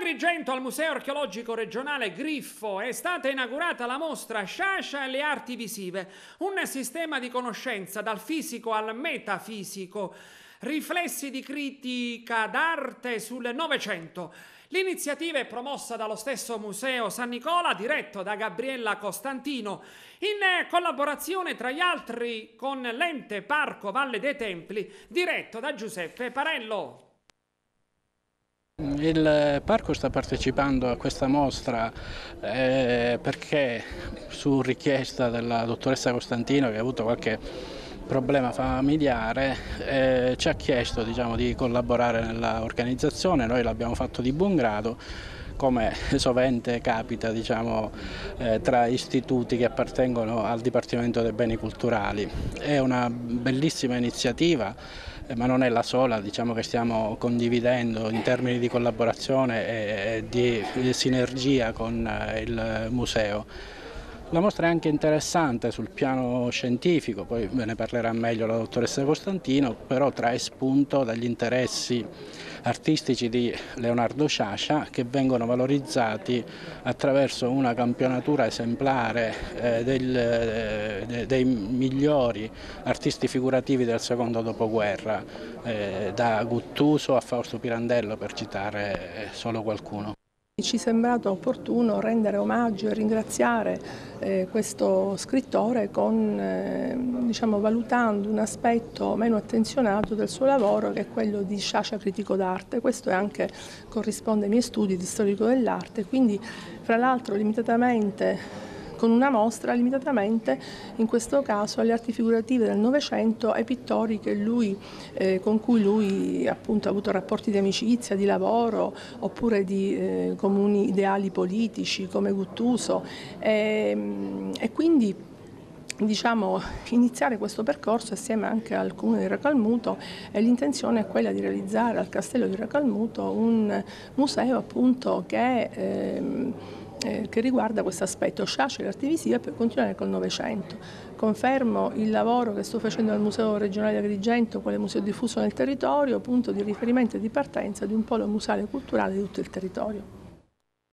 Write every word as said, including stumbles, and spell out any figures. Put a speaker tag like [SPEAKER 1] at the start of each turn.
[SPEAKER 1] Agrigento, al Museo Archeologico Regionale Griffo, è stata inaugurata la mostra Sciascia e le arti visive, un sistema di conoscenza dal fisico al metafisico, riflessi di critica d'arte sul Novecento. L'iniziativa è promossa dallo stesso Museo San Nicola, diretto da Gabriella Costantino, in collaborazione tra gli altri con l'ente Parco Valle dei Templi, diretto da Giuseppe Parello.
[SPEAKER 2] Il parco sta partecipando a questa mostra eh, perché su richiesta della dottoressa Costantino, che ha avuto qualche problema familiare, eh, ci ha chiesto diciamo, di collaborare nell'organizzazione. Noi l'abbiamo fatto di buon grado, come sovente capita diciamo, eh, tra istituti che appartengono al Dipartimento dei Beni Culturali. È una bellissima iniziativa, eh, ma non è la sola diciamo, che stiamo condividendo in termini di collaborazione e di, di sinergia con eh, il museo. La mostra è anche interessante sul piano scientifico, poi ve ne parlerà meglio la dottoressa Costantino, però trae spunto dagli interessi artistici di Leonardo Sciascia che vengono valorizzati attraverso una campionatura esemplare eh, del, eh, dei migliori artisti figurativi del secondo dopoguerra, eh, da Guttuso a Fausto Pirandello, per citare solo qualcuno.
[SPEAKER 3] Ci è sembrato opportuno rendere omaggio e ringraziare eh, questo scrittore con, eh, diciamo, valutando un aspetto meno attenzionato del suo lavoro, che è quello di Sciascia critico d'arte. Questo è anche, corrisponde ai miei studi di storico dell'arte, quindi fra l'altro limitatamente con una mostra limitatamente, in questo caso, alle arti figurative del Novecento, ai pittori che lui, eh, con cui lui appunto, ha avuto rapporti di amicizia, di lavoro, oppure di eh, comuni ideali politici come Guttuso. E, e quindi diciamo, iniziare questo percorso assieme anche al Comune di Racalmuto, e l'intenzione è quella di realizzare al Castello di Racalmuto un museo appunto che ehm, Eh, che riguarda questo aspetto, Sciascia e le arti visive, per continuare col Novecento. Confermo il lavoro che sto facendo al Museo Regionale di Agrigento, quale museo diffuso nel territorio, punto di riferimento e di partenza di un polo museale e culturale di tutto il territorio.